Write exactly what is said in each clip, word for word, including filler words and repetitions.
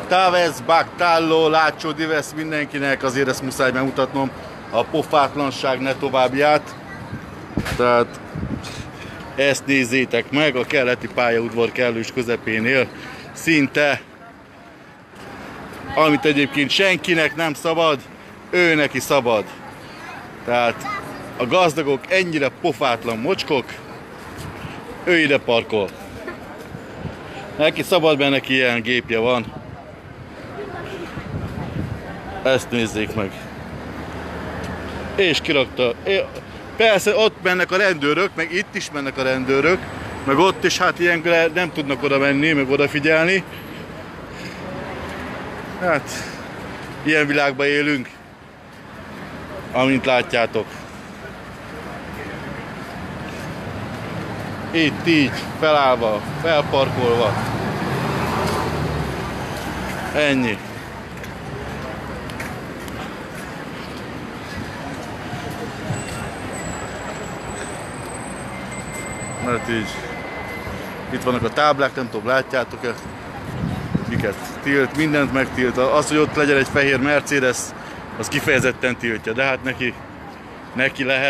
Tavez, Bagtallo, Lácsó Divesz mindenkinek, azért ezt muszáj bemutatnom, a pofátlanság ne továbbját. Tehát ezt nézzétek meg, a keleti pályaudvar kellős közepénél szinte, amit egyébként senkinek nem szabad, ő neki szabad. Tehát a gazdagok ennyire pofátlan mocskok, ő ide parkol. Neki szabad, mert neki ilyen gépje van. Ezt nézzék meg. És kirakta. Persze ott mennek a rendőrök, meg itt is mennek a rendőrök, meg ott is hát ilyenkor nem tudnak oda menni, meg odafigyelni. Hát, ilyen világban élünk, amint látjátok. Itt így, felállva, felparkolva. Ennyi. Hát így. Itt vannak a táblák, nem tudom, látjátok-e? Miket tilt, mindent megtilt. Az, hogy ott legyen egy fehér Mercedes, az kifejezetten tiltja, de hát neki, neki lehet.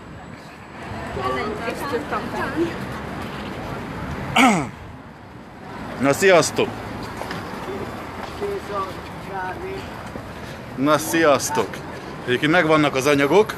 Na, sziasztok! Na, sziasztok! Egyébként megvannak az anyagok,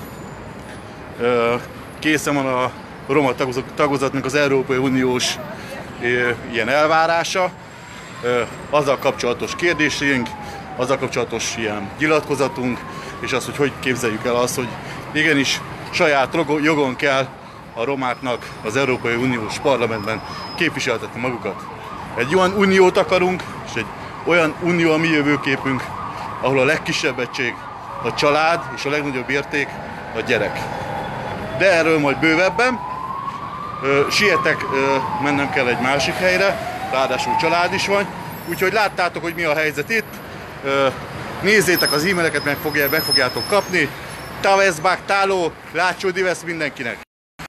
készen van a roma tagozatnak az Európai Uniós ilyen elvárása, azzal kapcsolatos kérdéseink, azzal kapcsolatos ilyen nyilatkozatunk, és az, hogy hogy képzeljük el azt, hogy igenis saját jogon kell a romáknak az Európai Uniós Parlamentben képviseltetni magukat. Egy olyan uniót akarunk, és egy olyan unió a mi jövőképünk, ahol a legkisebb egység a család, és a legnagyobb érték a gyerek. De erről majd bővebben. Sietek, mennem kell egy másik helyre, ráadásul család is van, úgyhogy láttátok, hogy mi a helyzet itt. Nézzétek az e-maileket, meg, fogja, meg fogjátok kapni. Tavez, Bagtallo, Lácsó Divesz mindenkinek!